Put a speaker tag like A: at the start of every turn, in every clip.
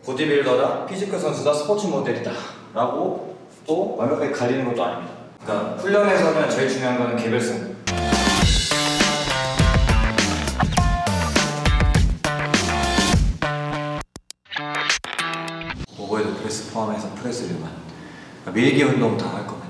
A: 보디빌더다, 피지컬 선수다, 스포츠 모델이다 라고 또 완벽하게 가리는 것도 아닙니다. 그러니까 훈련에서는 제일 중요한 거는 개별성. 오버헤드 프레스 포함해서 프레스류만, 그러니까 밀기 운동 다 할 겁니다.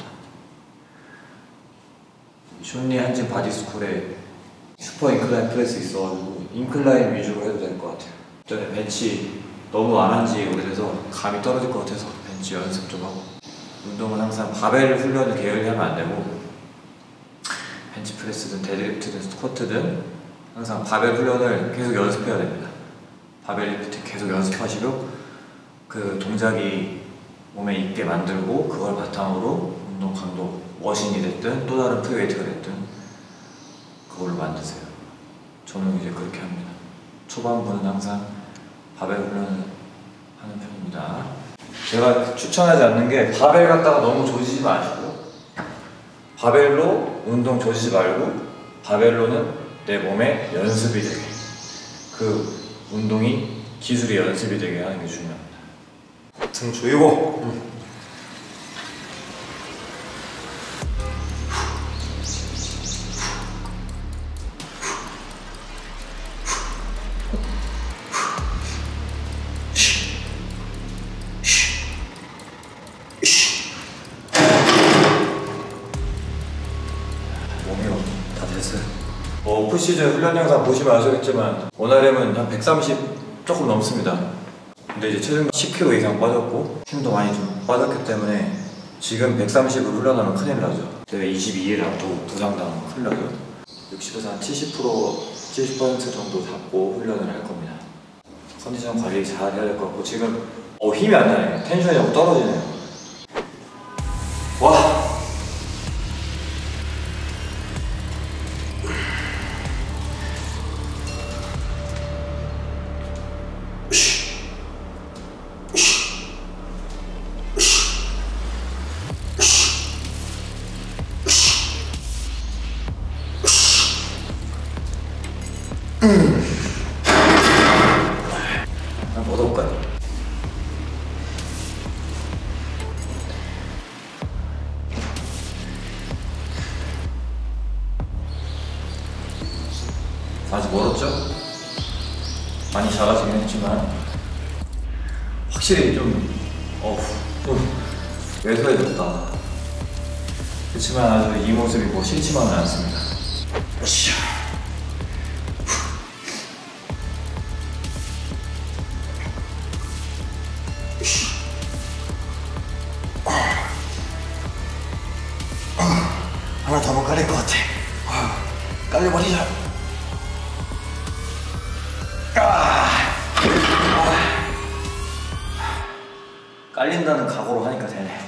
A: 슌리 한진 바디스쿨에 슈퍼 인클라인 프레스 있어가지고 인클라인 위주로 해도 될 것 같아요. 전에 벤치 너무 안 한 지 오래돼서 감이 떨어질 것 같아서 벤치 연습 좀 하고, 운동은 항상 바벨 훈련을 게을리 하면 안 되고, 벤치 프레스든 데드리프트든 스쿼트든 항상 바벨 훈련을 계속 연습해야 됩니다. 바벨 리프트 계속 연습하시고 그 동작이 몸에 있게 만들고, 그걸 바탕으로 운동 강도, 머신이 됐든 또 다른 프리웨이트가 됐든 그걸로 만드세요. 저는 이제 그렇게 합니다. 초반부는 항상 바벨 훈련을 하는 편입니다. 제가 추천하지 않는 게, 바벨 갖다가 너무 조지지 마시고, 바벨로 운동 조지지 말고, 바벨로는 내 몸에 연습이 되게, 그 운동이 기술이 연습이 되게 하는 게 중요합니다. 등 조이고 몸이 다 됐어요. 오프시즌 훈련 영상 보시면 아시겠지만 원RM은 한 130 조금 넘습니다. 근데 이제 체중 10kg 이상 빠졌고 힘도 많이 좀 빠졌기 때문에 지금 130으로 훈련하면 큰일 나죠. 제가 22일 앞두고 부상당하면 큰일 나죠. 60에서 한 70% 정도 잡고 훈련을 할 겁니다. 컨디션 관리 잘 해야 될 것 같고, 지금 힘이 안 나네. 텐션이 너무 떨어지네요. 와! 못 올까요? 아직 멀었죠? 많이 작아지긴 했지만 확실히 좀 왜소해졌다. 그렇지만 아주 이 모습이 뭐 싫지만은 않습니다. 하나 더 못 깔릴 것 같아. 깔려버리자. 깔린다는 각오로 하니까 되네.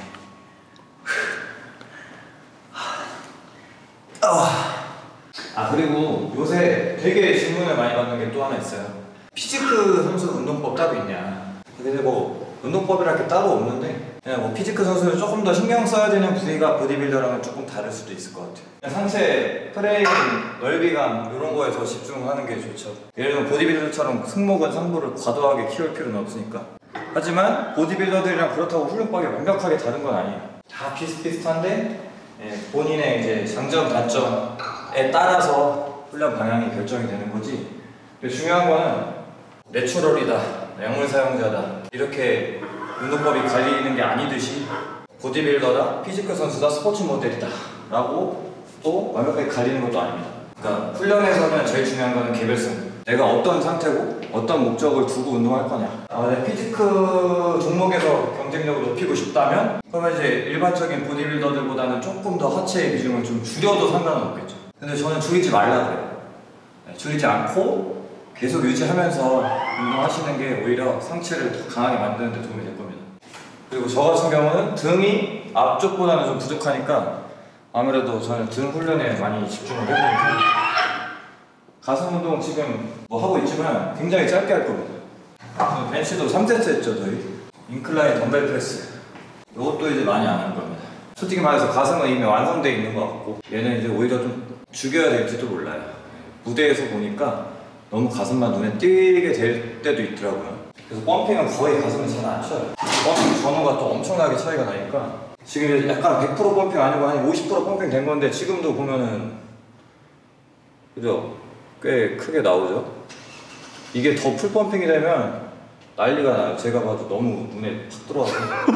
A: 그리고 요새 되게 질문을 많이 받는 게 또 하나 있어요. 피지크 선수 운동법 따로 있냐. 근데 뭐 운동법이랄 게 따로 없는데, 그냥 뭐 피지크 선수는 조금 더 신경 써야 되는 부위가 보디빌더랑은 조금 다를 수도 있을 것 같아요. 그냥 상체 프레임, 넓이감 이런 거에 더 집중하는 게 좋죠. 예를 들면 보디빌더처럼 승모근, 상부를 과도하게 키울 필요는 없으니까. 하지만 보디빌더들이랑 그렇다고 훈련법이 완벽하게 다른 건 아니에요. 다 비슷비슷한데 본인의 이제 장점, 단점에 따라서 훈련 방향이 결정이 되는 거지. 근데 중요한 거는 내추럴이다, 약물 사용자다 이렇게 운동법이 갈리는 게 아니듯이, 보디빌더다, 피지컬 선수다, 스포츠 모델이다 라고 또 완벽하게 갈리는 것도 아닙니다. 그러니까 훈련에서는 제일 중요한 거는 개별성. 내가 어떤 상태고 어떤 목적을 두고 운동할 거냐. 내 피지크 종목에서 경쟁력을 높이고 싶다면 그러면 이제 일반적인 보디빌더들보다는 조금 더 하체의 비중을 좀 줄여도 상관은 없겠죠. 근데 저는 줄이지 말라 그래요. 줄이지 않고 계속 유지하면서 운동하시는 게 오히려 상체를 더 강하게 만드는 데 도움이 될 겁니다. 그리고 저 같은 경우는 등이 앞쪽보다는 좀 부족하니까 아무래도 저는 등 훈련에 많이 집중을 해보는 편이에요. 가슴 운동 지금 뭐 하고 있지만 굉장히 짧게 할 겁니다. 벤치도 3세트 했죠 저희. 인클라인 덤벨 프레스 이것도 이제 많이 안 할 겁니다. 솔직히 말해서 가슴은 이미 완성되어 있는 것 같고, 얘는 이제 오히려 좀 죽여야 될지도 몰라요. 무대에서 보니까 너무 가슴만 눈에 띄게 될 때도 있더라고요. 그래서 펌핑은 거의 가슴에 잘 안 쳐요. 펌핑 전후가 또 엄청나게 차이가 나니까 지금 약간 100% 펌핑 아니고 한 50% 펌핑 된 건데 지금도 보면은 그죠? 꽤 크게 나오죠? 이게 더 풀 펌핑이 되면 난리가 나요. 제가 봐도 너무 눈에 탁 들어와서.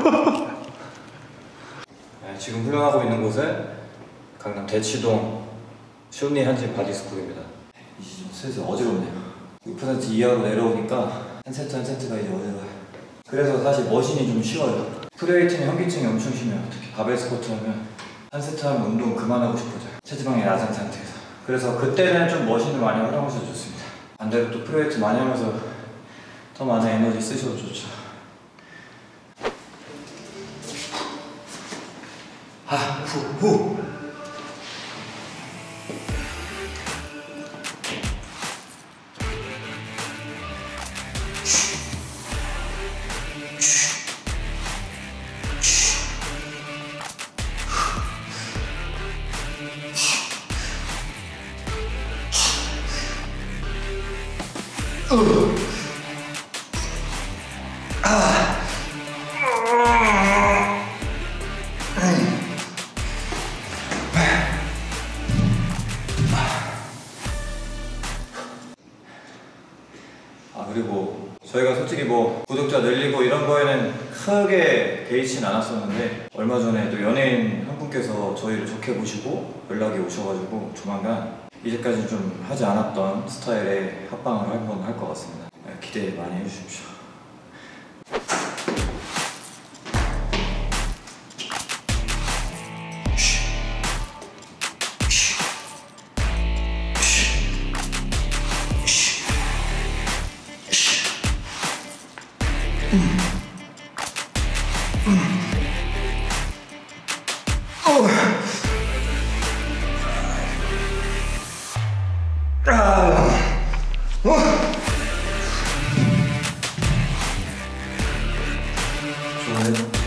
A: 네, 지금 훈련하고 있는 곳은 강남 대치동 슈니 한진 바디스쿨입니다. 이제 좀 슬슬 어지럽네요. 6% 이하로 내려오니까 한 세트 한 세트가 이제 어려워요. 그래서 사실 머신이 좀 쉬워요. 프리웨이트는 현기증이 엄청 심해요. 특히 바벨 스쿼트 하면 한 세트 하면 운동 그만하고 싶어져요. 체지방이 낮은 상태에서. 그래서 그때는 좀 머신을 많이 활용하셔도 좋습니다. 반대로 또 프리웨이트 많이 하면서 더 많은 에너지 쓰셔도 좋죠. 후. 그리고 저희가 솔직히 뭐 구독자 늘리고 이런 거에는 크게 개의치는 않았었는데 얼마 전에 또 연예인 한 분께서 저희를 좋게 보시고 연락이 오셔가지고 조만간 이제까지 좀 하지 않았던 스타일의 합방을 한번 할 것 같습니다. 기대 많이 해주십시오. 좋아요.